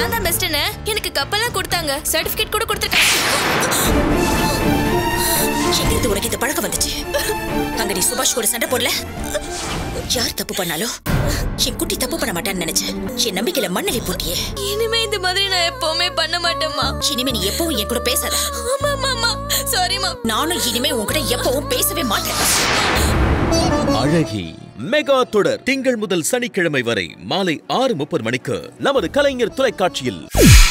நான் தான் பெஸ்ட்னு எனக்கு கப்பெல்லாம் கொடுத்தாங்க, சர்டிபிகேட் கூட கொடுத்துருக்காங்க. எங்கிருந்து உனக்கு இந்த பழக்கம் வந்துச்சு? அங்க நீ சுபாஷ் கூட சண்டை போடல? யார் தப்பு பண்ணாலும் என் குட்டி தப்பு பண்ண மாட்டான்னு நினைச்சேன். என் நம்பிக்கையில மண்ணலி போட்டியே. இனிமே இந்த மாதிரி நான் எப்பவுமே பண்ண மாட்டேம்மா. இனிமே நீ எப்பவும் என் கூட பேசாத. ஆமாம்மா, சாரிம்மா. நானும் இனிமே உன்கிட்ட எப்பவும் பேசவே மாட்டேன். அழகி மெகா தொடர் திங்கள் முதல் சனிக்கிழமை வரை மாலை 6:30 மணிக்கு நமது கலைஞர் தொலைக்காட்சியில்.